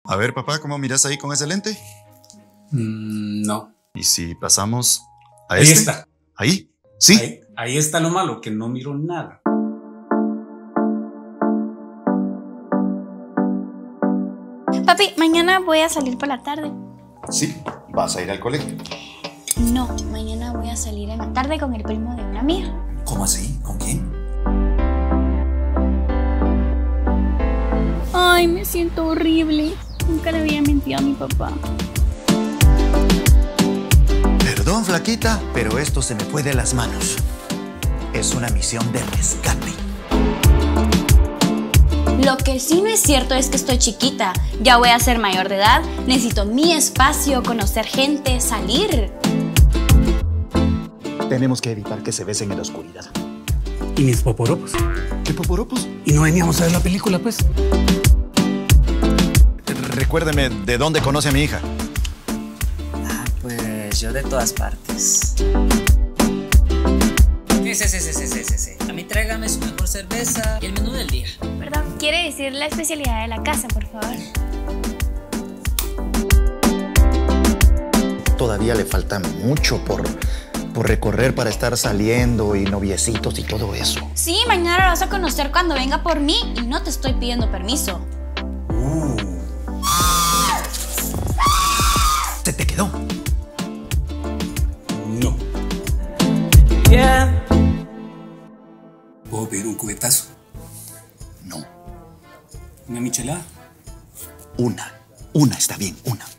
A ver, papá, ¿cómo miras ahí con ese lente? No. ¿Y si pasamos a Ahí este? está. ¿Ahí? ¿Sí? Ahí está lo malo, que no miro nada. Papi, mañana voy a salir por la tarde. Sí. ¿Vas a ir al colegio? No, mañana voy a salir en la tarde con el primo de una amiga. ¿Cómo así? ¿Con quién? Ay, me siento horrible. Nunca le había mentido a mi papá. Perdón, flaquita, pero esto se me fue de las manos. Es una misión de rescate. Lo que sí no es cierto es que estoy chiquita. Ya voy a ser mayor de edad. Necesito mi espacio, conocer gente, salir. Tenemos que evitar que se besen en la oscuridad. ¿Y mis poporopos? ¿Qué poporopos? ¿Y no veníamos a ver la película, pues? Recuérdeme de dónde conoce a mi hija. Pues yo de todas partes. Sí. A mí tráigame su mejor cerveza y el menú del día. Perdón, ¿quiere decir la especialidad de la casa, por favor? Todavía le falta mucho por recorrer para estar saliendo y noviecitos y todo eso. Sí, mañana lo vas a conocer cuando venga por mí y no te estoy pidiendo permiso. ¿Se te quedó? No. ¿Puedo pedir un cubetazo? No. ¿Una michelada? Una está bien, una.